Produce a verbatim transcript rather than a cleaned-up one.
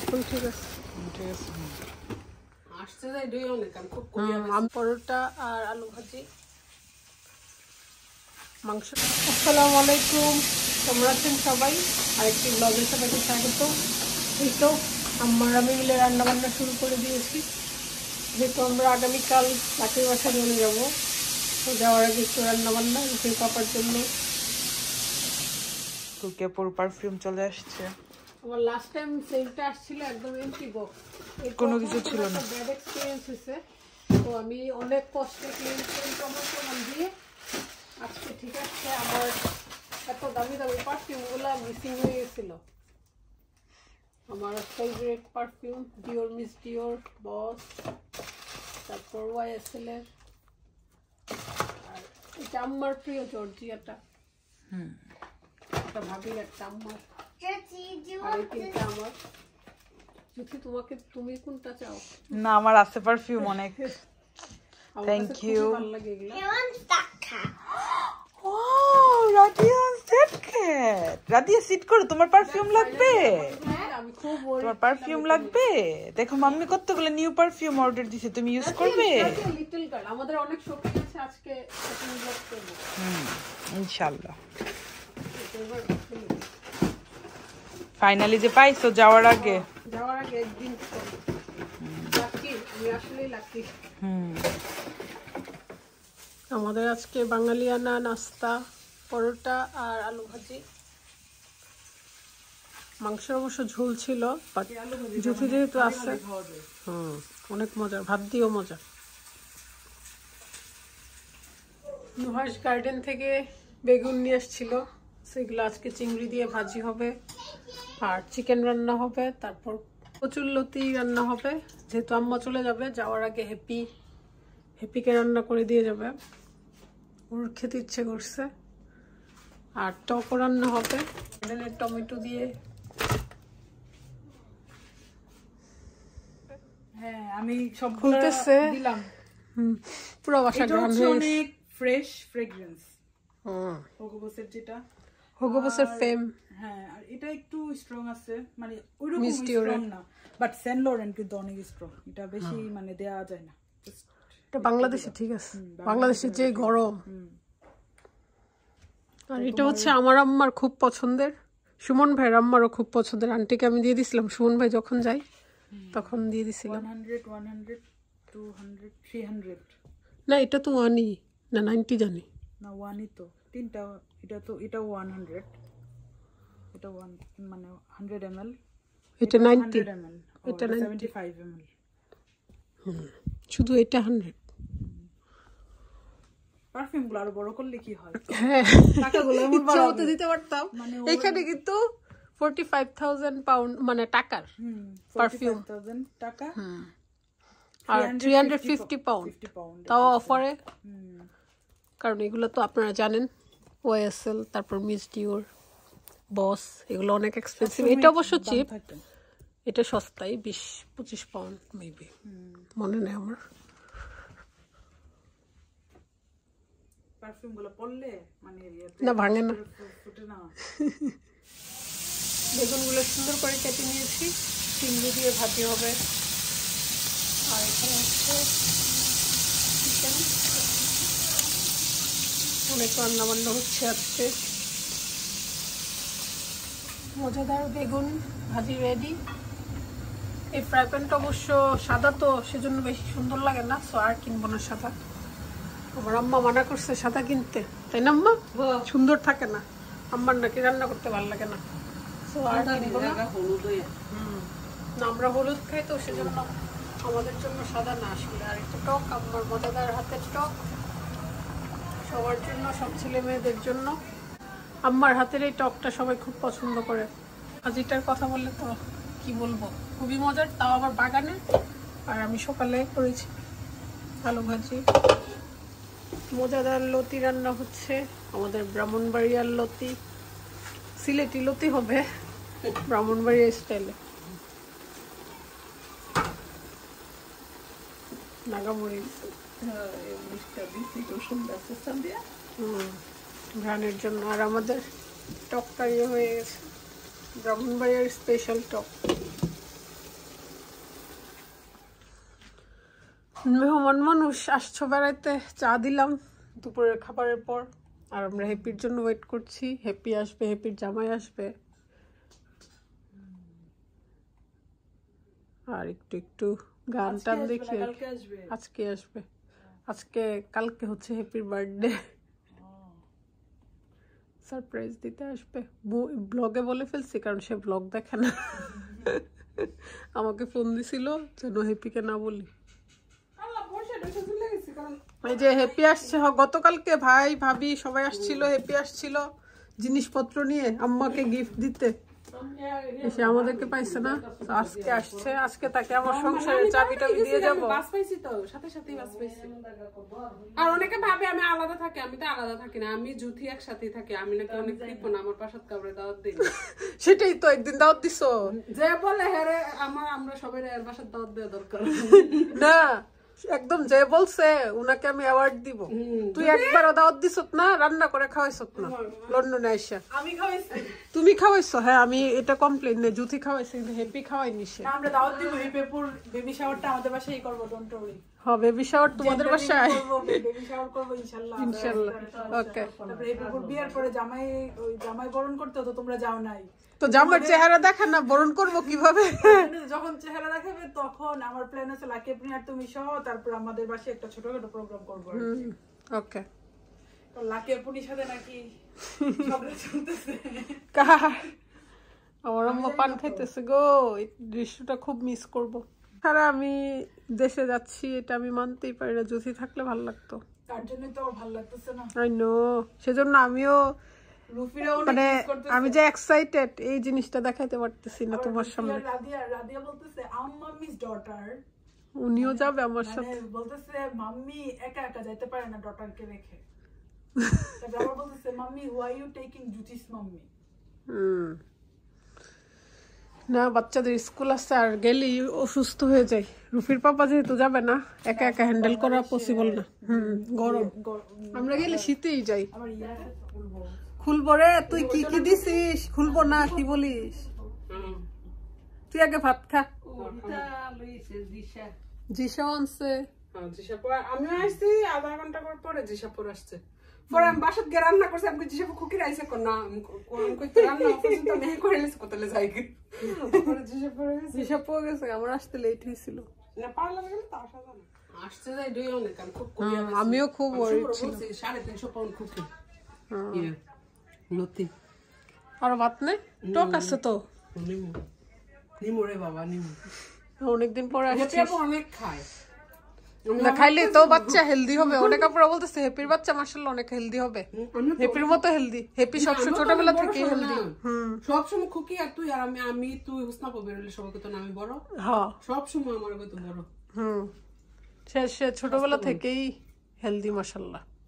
এখন ঠিক আছে ঠিক আছে আসছে যাই দুই অনেক আমি খুব কম পরোটা আর আলু ভাজি মাংস। আসসালামু আলাইকুম, তোমরা আছেন সবাই আরেকটি ব্লগের সবাইকে স্বাগত। এই তো আমার আমি মিলে রান্না বান্না শুরু করে দিয়েছি, যেহেতু আমরা আগামীকাল পাখির বাসায় চলে যাবো, তো যাওয়ার আগে একটু রান্না বান্না রুটির পাপার জন্য। কুকিয়াপুর পারফিউম চলে আসছে। আমার লাস্ট টাইম সেলটা আসছিল একদম এমটি বক্স, কোনো কিছু ছিল না, ব্যাড এক্সপেরিয়েন্স হয়েছে। তো আমি অনেক কষ্টে ক্লিন করে প্রমোশন দিয়ে আজকে ঠিক আছে, আমার এত দামি দামি পারফিউমগুলো মিসিং হয়ে গেছিল। আমার favourite perfume Dior Miss Dior Boss, তারপর ওয়াইএসএল এর, আর এটা আমার প্রিয় জর্জিয়াটা, হুম এটা ভাবির একটা আমার, আর এই তিনটা আমার। যদি তোমাকে তুমি কোনটা চাও? না আমার আছে পারফিউম অনেক। Thank you. ভালো লাগে এগুলো। ওয়াও রাদিয়া সেট ক্যাট, রাদিয়া সিট করো, তোমার পারফিউম লাগবে? আমি খুব তোমার পারফিউম লাগবে? দেখো মাম্মি কতগুলো নিউ পারফিউম অর্ডার দিয়েছে, তুমি ইউজ করবে? লিটল গার্ল আমাদের অনেক শপিং আছে, আজকে শপিং ব্লগ করব। হুম ইনশাআল্লাহ। ফাইনালি যে পাইছো যাওয়ার আগে, যাওয়ার আগে একদিন লাকি, আমি আসলেই লাকি। হুম আমাদের আজকে বাঙালিয়ানা নাস্তা পরোটা আর আলু ভাজি। মাংসের অবশ্য ঝোল ছিল, বাট জুথি যেহেতু আছে হুম অনেক মজা, ভাত দিয়েও মজা। নুহাস গার্ডেন থেকে বেগুন নিয়ে আসছিল, সেগুলো আজকে চিংড়ি দিয়ে ভাজি হবে, আর চিকেন রান্না হবে, তারপর কচুরলতি রান্না হবে। যেহেতু আম্মা চলে যাবে, যাওয়ার আগে হ্যাপি হ্যাপিকে রান্না করে দিয়ে যাবে, ওর খেতে ইচ্ছে করছে। আর টকও রান্না হবে টমেটো দিয়ে। হ্যাঁ আমি সব খুলতেছে দিলাম। হুম পুরো বাসা গ্রাম হয়ে অনেক ফ্রেশ ফ্রেগ্রেন্স। হুম হোগোবসের যেটা হোগোবসের ফেম। হ্যাঁ আর এটা একটু স্ট্রং আছে, মানে ওইরকম স্ট্রং না, বাট সেন্ট লরেন্ট কিন্তু অনেক স্ট্রং, এটা বেশি মানে দেয়া যায় না। এটা বাংলাদেশে ঠিক আছে, বাংলাদেশে যে গরম। আর এটা হচ্ছে আমার আম্মার খুব পছন্দের, সুমন ভাইয়ের আম্মারও খুব পছন্দের। আন্টিকে আমি দিয়ে দিছিলাম, সুমন ভাই যখন যাই তখন দিয়ে দিছিলাম। না এটা তো ওয়ানই না, নাইনটি জানি না ওয়ানই তো তিনটা, এটা তো এটা ওয়ান হান্ড্রেড, এটা ওয়ান মানে হান্ড্রেড এমএল, এটা নাইনটি, এটা সেভেন্টি ফাইভ এমএল। হুম শুধু এটা হান্ড্রেড। পারফিউমগুলো আরো বড় করলে কি হয়? হ্যাঁ টাকাগুলো এমন বড় হতে দিতে পারতাম। এখানে কিন্তু ফর্টি ফাইভ থাউজেন্ড পাউন্ড মানে টাকার পারফিউম টাকা, আর থ্রি হান্ড্রেড ফিফটি পাউন্ড তাও অফারে। কারণ এগুলো তো আপনারা জানেন ওয়াইএসএল, তারপর মিস ডিওর, বস, এগুলো অনেক এক্সপেন্সিভ। এটা অবশ্য চিপ, এটা সস্তায় বিশ পঁচিশ পাউন্ড মেবি, মনে নেই আমার। পারফিউমগুলো পড়লে মানে না ভাঙে না। বেগুনগুলো সুন্দর করে কেটে নিয়েছি, চিংড়ি দিয়ে ভাজি হবে। আর এখানে হচ্ছে চিকেন, অনেক রান্না বান্না হচ্ছে আজকে। মজাদার বেগুন ভাজি রেডি। এই ফ্রাই প্যানটা অবশ্য সাদা তো, সেজন্য বেশি সুন্দর লাগে না, সো আর কিনবো না সাদা। আমার আম্মা মানা করছে সাদা কিনতে, তাই না আম্মা? সুন্দর থাকে না, আম্মার নাকি রান্না করতে ভালো লাগে না, সো আর কিনবো না। হুম না আমরা হলুদ খাই তো সেজন্য আমাদের জন্য সাদা না আসলে। আর একটা টক, আমার মজাদার হাতের টক, সবার জন্য, সব ছেলে মেয়েদের জন্য। আম্মার হাতের এই টকটা সবাই খুব পছন্দ করে। ভাজিটার কথা বললে তো কি বলবো, খুবই মজার, তাও আবার বাগানে। আর আমি সকালে করেছি আলু ভাজি। মজাদার লতি রান্না হচ্ছে, আমাদের ব্রাহ্মণবাড়িয়ার লতি, সিলেটি লতি হবে ব্রাহ্মণবাড়িয়া স্টাইলে। নাগামরিচ ঘ্রাণের জন্য। আর আমাদের টকটা ইয়ে হয়ে গেছে, ব্রাহ্মণবাড়িয়ার স্পেশাল টক। মেহমান মানুষ আসছো বেড়াইতে, চা দিলাম দুপুরের খাবারের পর। আর আমরা হ্যাপির জন্য ওয়েট করছি। হ্যাপি আসবে, হ্যাপির জামাই আসবে, আর একটু একটু গান টান দেখি। আজকে আসবে, আজকে কালকে হচ্ছে হ্যাপির বার্থডে, সারপ্রাইজ দিতে আসবে। ব্লগে বলে ফেলছি কারণ সে ব্লগ দেখে না। আমাকে ফোন দিছিল যেন হ্যাপিকে না বলি। এই যে হ্যাপি আসছে গতকালকে, ভাই ভাবি সবাই আসছিল, হ্যাপি আসছিল জিনিসপত্র নিয়ে আম্মাকে গিফট দিতে, এসে আমাদেরকে পাইছে না, আজকে আসছে। আজকে তাকে আমার সংসারের চাবি টাবি দিয়ে যাবো। আর অনেকে ভাবে আমি আলাদা থাকি, আমি তো আলাদা থাকি না, আমি জুথি একসাথে থাকি। আমি নাকি অনেক কৃপণ, আমার পাশাত কাবরে দাওয়াত দিই। সেটাই তো, একদিন দাওয়াত দিছো যে বলে হ্যাঁ আমার আমরা সবাই এর বাসার দাওয়াত দেওয়া দরকার না, একদম যে বলছে উনাকে আমি অ্যাওয়ার্ড দিব। তুই একবারও দাওয়াত দিছত না, রান্না করে খাওয়াইছত না লন্ডনে আইসা। আমি খাওয়াইছি, তুমি খাওয়াইছো? হ্যাঁ আমি এটা কমপ্লেন নেই, জুথি খাওয়াইছে কিন্তু হ্যাপি খাওয়াইনি সে। আমরা দাওয়াত দিব এই পেপুর বেবি শাওয়ারটা আমাদের বাসায় করব, ডোন্ট ওয়ারি। হ্যাঁ বেবি শাওয়ার তোমাদের বাসায় বেবি শাওয়ার করব ইনশাআল্লাহ। ইনশাআল্লাহ ওকে। তারপরে এই পেপুর বিয়ার পরে জামাই ওই জামাই বরণ করতে তো তোমরা যাও নাই, তো জামার চেহারা দেখা না, বরণ করবো কিভাবে? যখন চেহারা দেখাবে তখন আমার প্ল্যান আছে লাকি আপনি আর তুমি সহ তারপর আমাদের বাসায় একটা ছোটখাটো প্রোগ্রাম করবো। ওকে। তো লাকি আপুনির সাথে নাকি ঝগড়া চলতেছে? আমার আম্মা পান খাইতেছে গো, এই দৃশ্যটা খুব মিস করব। সারা আমি দেশে যাচ্ছি এটা আমি মানতেই পারি না, জুথি থাকলে ভালো লাগতো। তার জন্য তো ভালো লাগতেছে না। আই নো, সেজন্য আমিও মানে আমি যে এক্সাইটেড এই জিনিসটা দেখাইতে পারতেছি না তোমার সামনে। রাদিয়া রাদিয়া বলতেছে আম মাম্মি's daughter, উনিও যাবে আমার সাথে। বলতেছে মাম্মি একা একা যাইতে পারে না ডটারকে রেখে। তারপর আবার বলতেছে mummy why you taking Juti's mummy. হুম না, বাচ্চাদের স্কুল আছে আর গেলেই অসুস্থ হয়ে যায়। রুফির পাপা যেহেতু যাবে না, একা একা হ্যান্ডেল করা পসিবল না। হুম গরম, আমরা গেলে শীতেই যাই। খুলবো রে, তুই কি কি দিছিস? খুলবো না কি বলিস? তুই আগে ভাত খা। জিসা আনছে, আমিও আসছি আধা ঘন্টা পরে জিসাপুর আসছে। পরে আমি বাসাত গিয়ে রান্না করছি, আমি জিসাপুর খুকির আইসে কর না রান্না করে কোথালে যাই। জিসাপু গেছে, আমার আসতে লেট হয়েছিল। আসতে যাই দুই অনেক, আমি খুব আমিও খুব ওয়ারিড ছিলাম। সাড়ে তিনশো পাউন্ড খুকি লতি। আর ভাত নেই, টক আছে তো। নিমু নিমু রে বাবা নিমু, অনেকদিন পরে আসছি। অনেক খায় না, খাইলে তো বাচ্চা হেলদি হবে। অনেক আপুরা বলতেছে হ্যাপির বাচ্চা মাশাআল্লাহ অনেক হেলদি হবে, হ্যাপির মতো হেলদি। হ্যাপি সবসময় ছোটবেলা থেকে হেলদি। হুম সবসময় খুকি আর তুই আর আমি, আমি তুই হুসনা বেরোলে সবাইকে তো আমি বড়। হ্যাঁ সবসময় আমার তো বড়। হুম সে সে ছোটবেলা থেকেই হেলদি মাশাআল্লাহ।